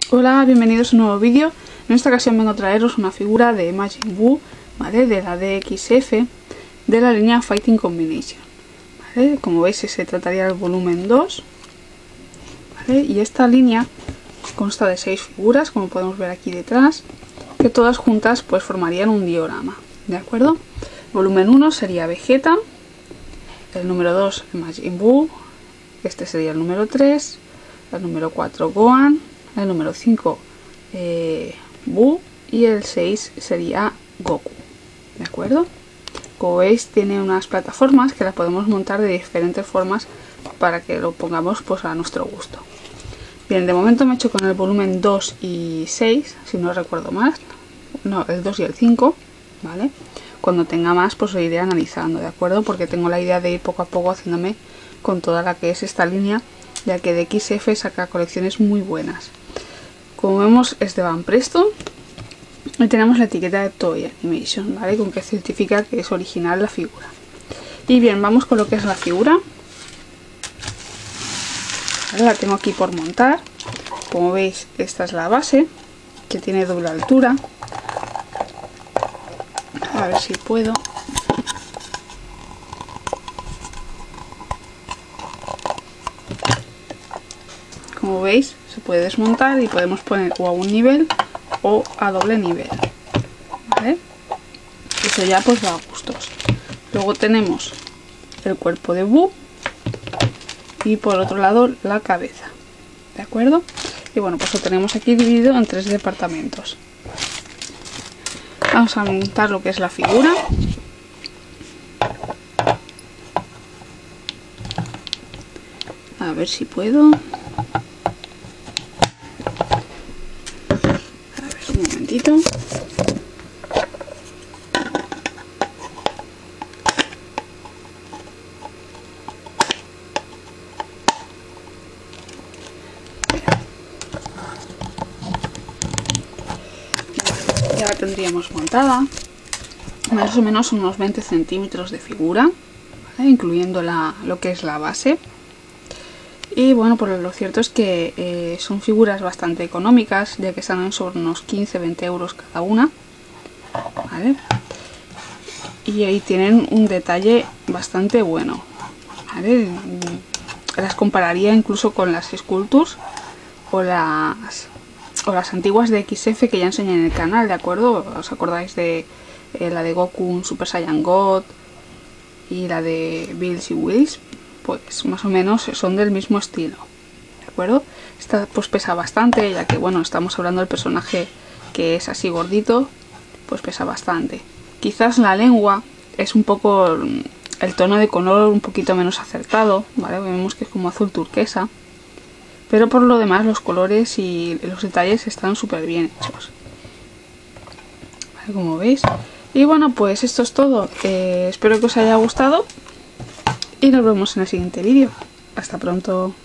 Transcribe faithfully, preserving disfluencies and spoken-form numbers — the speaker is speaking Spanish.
Hola, bienvenidos a un nuevo vídeo. En esta ocasión vengo a traeros una figura de Majin Buu, ¿vale? De la D X F de la línea Fighting Combination, ¿vale? Como veis, se trataría del volumen dos, ¿vale? Y esta línea consta de seis figuras, como podemos ver aquí detrás, que todas juntas pues formarían un diorama, ¿de acuerdo? Volumen uno sería Vegeta, el número dos Majin Buu, este sería el número tres, el número cuatro Gohan, el número cinco eh, Buu y el seis sería Goku, ¿de acuerdo? Como veis, tiene unas plataformas que las podemos montar de diferentes formas para que lo pongamos pues a nuestro gusto. Bien, de momento me he hecho con el volumen dos y seis, si no recuerdo más, no, el dos y el cinco, ¿vale? Cuando tenga más pues lo iré analizando, ¿de acuerdo? Porque tengo la idea de ir poco a poco haciéndome con toda la que es esta línea, ya que D X F saca colecciones muy buenas. Como vemos, es de Van Presto y tenemos la etiqueta de Toei Animation, ¿vale? Con que certifica que es original la figura. Y bien, vamos con lo que es la figura. ¿Vale? La tengo aquí por montar. Como veis, esta es la base, que tiene doble altura. A ver si puedo. Como veis, se puede desmontar y podemos poner o a un nivel o a doble nivel, ¿vale? Eso ya pues va a gustos. Luego tenemos el cuerpo de Buu y por otro lado la cabeza, ¿de acuerdo? Y bueno, pues lo tenemos aquí dividido en tres departamentos. Vamos a montar lo que es la figura. A ver si puedo. Un momentito. Ya la tendríamos montada, más o menos unos veinte centímetros de figura, ¿vale? Incluyendo la, lo que es la base. Y bueno, pues lo cierto es que eh, son figuras bastante económicas, ya que están sobre unos quince a veinte euros cada una, ¿vale? Y ahí tienen un detalle bastante bueno, ¿vale? Las compararía incluso con las Sculptures o las, o las antiguas de X F que ya enseñé en el canal, ¿de acuerdo? ¿Os acordáis de eh, la de Goku Super Saiyan God y la de Bills y Wills? Pues más o menos son del mismo estilo, ¿de acuerdo? Esta pues pesa bastante, ya que bueno, estamos hablando del personaje que es así gordito, pues pesa bastante. Quizás la lengua es un poco el tono de color un poquito menos acertado, ¿vale? Vemos que es como azul turquesa, pero por lo demás los colores y los detalles están súper bien hechos, ¿vale? Como veis. Y bueno, pues esto es todo. Eh, espero que os haya gustado. Y nos vemos en el siguiente vídeo. Hasta pronto.